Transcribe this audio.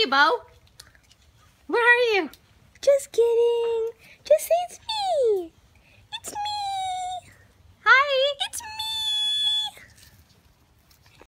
you, Bo? Where are you? Just kidding. Just say it's me.